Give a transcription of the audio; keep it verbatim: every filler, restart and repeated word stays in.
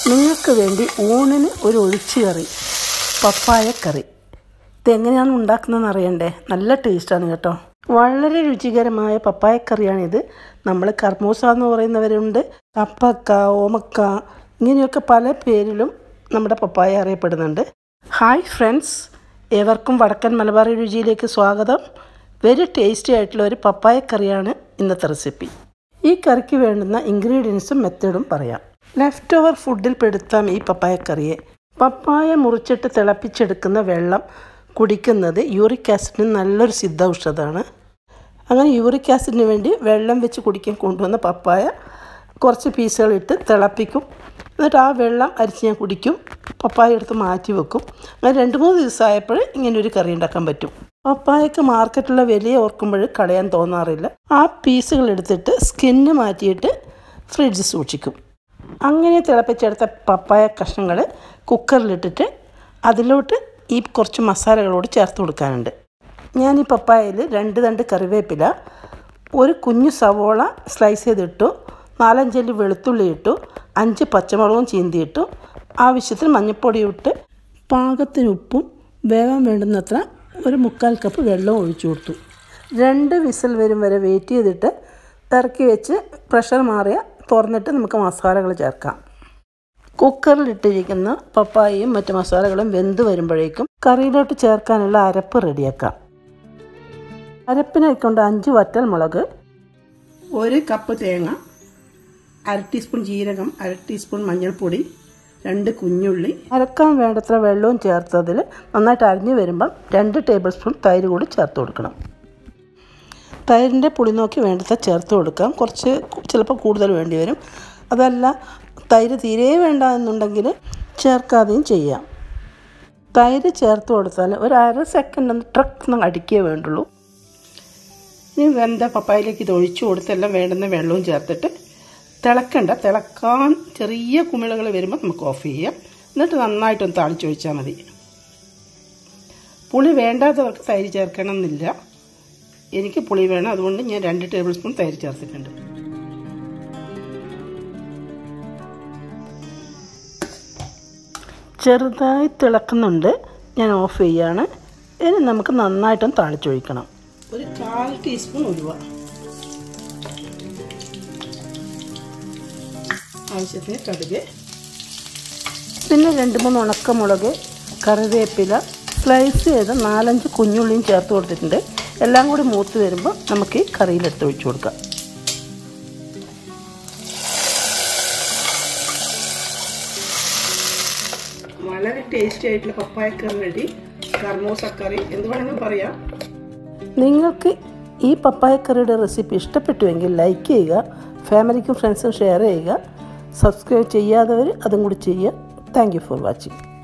നിങ്ങൾക്ക് വേണ്ടി ഊണിന് ഒരു ഒഴിച്ചുകറി, പപ്പായക്കറി. ഇതെങ്ങനെയാണ് ഉണ്ടാക്കുന്നതെന്ന് അറിയണ്ടേ? നല്ല ടേസ്റ്റാണ് കേട്ടോ. വളരെ രുചികരമായ പപ്പായക്കറിയാണിത്. നമ്മൾ കർമൂസ എന്ന് പറയുന്നവരുണ്ട്, കപ്പക്ക, ഓമക്ക, ഇങ്ങനെയൊക്കെ പല പേരിലും നമ്മുടെ പപ്പായ അറിയപ്പെടുന്നുണ്ട്. ഹായ് ഫ്രണ്ട്സ്, ഏവർക്കും വടക്കൻ മലബാറി രുചിയിലേക്ക് സ്വാഗതം. വെരി ടേസ്റ്റി ആയിട്ടുള്ള ഒരു പപ്പായക്കറിയാണ് ഇന്നത്തെ റെസിപ്പി. ഈ കറിക്ക് വേണ്ടുന്ന ഇൻഗ്രീഡിയൻസും മെത്തേഡും പറയാം. ലെഫ്റ്റ് ഓവർ ഫുഡിൽ പെടുത്താം ഈ പപ്പായക്കറിയെ. പപ്പായ മുറിച്ചിട്ട് തിളപ്പിച്ചെടുക്കുന്ന വെള്ളം കുടിക്കുന്നത് യൂറിക് ആസിഡിന് നല്ലൊരു സിദ്ധ ഔഷധമാണ്. അങ്ങനെ യൂറിക് ആസിഡിന് വേണ്ടി വെള്ളം വെച്ച് കുടിക്കാൻ കൊണ്ടുവന്ന പപ്പായ കുറച്ച് പീസുകളിട്ട് തിളപ്പിക്കും. എന്നിട്ട് ആ വെള്ളം അരിച്ച് ഞാൻ കുടിക്കും. പപ്പായ എടുത്ത് മാറ്റി വെക്കും. അങ്ങനെ രണ്ട് മൂന്ന് ദിവസമായപ്പോൾ ഇങ്ങനൊരു കറി ഉണ്ടാക്കാൻ പറ്റും. പപ്പായക്ക് മാർക്കറ്റിലുള്ള വില ഓർക്കുമ്പോൾ കളയാൻ തോന്നാറില്ല. ആ പീസുകൾ എടുത്തിട്ട് സ്കിന്ന് മാറ്റിയിട്ട് ഫ്രിഡ്ജിൽ സൂക്ഷിക്കും. അങ്ങനെ തിളപ്പിച്ചെടുത്ത പപ്പായ കഷ്ണങ്ങൾ കുക്കറിലിട്ടിട്ട് അതിലോട്ട് ഈ കുറച്ച് മസാലകളോട് ചേർത്ത് കൊടുക്കാനുണ്ട്. ഞാൻ ഈ പപ്പായയിൽ രണ്ട് തണ്ട് കറിവേപ്പില, ഒരു കുഞ്ഞു സവോള സ്ലൈസ് ചെയ്തിട്ടു, നാലഞ്ചല്ലി വെളുത്തുള്ളി ഇട്ടു, അഞ്ച് പച്ചമുളകും ചീന്തിയിട്ടു, ആവശ്യത്തിന് മഞ്ഞൾപ്പൊടി ഇട്ട് പാകത്തിന് ഉപ്പും വേവാൻ വേണ്ടുന്നത്ര ഒരു മുക്കാൽ കപ്പ് വെള്ളവും ഒഴിച്ചു കൊടുത്തു. രണ്ട് വിസിൽ വരും വരെ വെയിറ്റ് ചെയ്തിട്ട് ഇറക്കി വെച്ച് പ്രഷർ മാറിയ തുറന്നിട്ട് നമുക്ക് മസാലകൾ ചേർക്കാം. കുക്കറിലിട്ടിരിക്കുന്ന പപ്പായയും മറ്റ് മസാലകളും വെന്ത് വരുമ്പോഴേക്കും കറിയിലോട്ട് ചേർക്കാനുള്ള അരപ്പ് റെഡിയാക്കാം. അരപ്പിനായിക്കൊണ്ട് അഞ്ച് വറ്റൽ മുളക്, ഒരു കപ്പ് തേങ്ങ, അര ടീസ്പൂൺ ജീരകം, അര ടീസ്പൂൺ മഞ്ഞൾപ്പൊടി, രണ്ട് കുഞ്ഞുള്ളി, അരക്കാൻ വേണ്ടത്ര വെള്ളവും ചേർത്തതിൽ നന്നായിട്ട് അരിഞ്ഞു വരുമ്പം രണ്ട് ടേബിൾ സ്പൂൺ തൈര് കൂടി ചേർത്ത് കൊടുക്കണം. തൈരിൻ്റെ പുളി നോക്കി വേണ്ടത്ര ചേർത്ത് കൊടുക്കാം. കുറച്ച് ചിലപ്പോൾ കൂടുതൽ വേണ്ടി വരും. അതല്ല തൈര് തീരെ വേണ്ട എന്നുണ്ടെങ്കിൽ ചേർക്കാതെയും ചെയ്യാം. തൈര് ചേർത്ത് കൊടുത്താൽ ഒരു അര സെക്കൻഡ് ഒന്ന് ട്രക്ക് ഒന്ന് അടിക്കേ വേണ്ടുള്ളൂ. ഇനി വെന്ത പപ്പായയിലേക്ക് ഇത് ഒഴിച്ചു കൊടുത്തെല്ലാം വേണ്ടുന്ന വെള്ളവും ചേർത്തിട്ട് തിളക്കണ്ട, തിളക്കാൻ ചെറിയ കുമിളകൾ വരുമ്പോൾ നമുക്ക് ഓഫ് ചെയ്യാം. എന്നിട്ട് നന്നായിട്ടൊന്ന് താളിച്ചൊഴിച്ചാൽ മതി. പുളി വേണ്ടാത്തവർക്ക് തൈര് ചേർക്കണം എന്നില്ല. എനിക്ക് പുളി വേണം, അതുകൊണ്ട് ഞാൻ രണ്ട് ടേബിൾ സ്പൂൺ തൈര് ചേർത്തിട്ടുണ്ട്. ചെറുതായി തിളക്കുന്നുണ്ട്, ഞാൻ ഓഫ് ചെയ്യാണ്. ഇനി നമുക്ക് നന്നായിട്ടൊന്ന് താളിച്ചൊഴിക്കണം. ഒരു കാൽ ടീസ്പൂൺ ഉലുവ, ആവശ്യത്തിന് കടുക്, പിന്നെ രണ്ട് മൂന്ന് ഉണക്കമുളക്, കറിവേപ്പില, സ്ലൈസ് ചെയ്ത് നാലഞ്ച് കുഞ്ഞുള്ളിയും ചേർത്ത് കൊടുത്തിട്ടുണ്ട്. എല്ലാം കൂടി മൂത്ത് വരുമ്പോൾ നമുക്ക് ഈ കറിയിലെടുത്ത് ഒഴിച്ചു കൊടുക്കാം. വളരെ ടേസ്റ്റി ആയിട്ടുള്ള പപ്പായക്കറി റെഡി. കർമൂസ കറി എന്ത് വേണമെങ്കിലും പറയാം. നിങ്ങൾക്ക് ഈ പപ്പായക്കറിയുടെ റെസിപ്പി ഇഷ്ടപ്പെട്ടുവെങ്കിൽ ലൈക്ക് ചെയ്യുക, ഫാമിലിക്കും ഫ്രണ്ട്സും ഷെയർ ചെയ്യുക. സബ്സ്ക്രൈബ് ചെയ്യാത്തവർ അതും കൂടി ചെയ്യുക. Thank you for watching.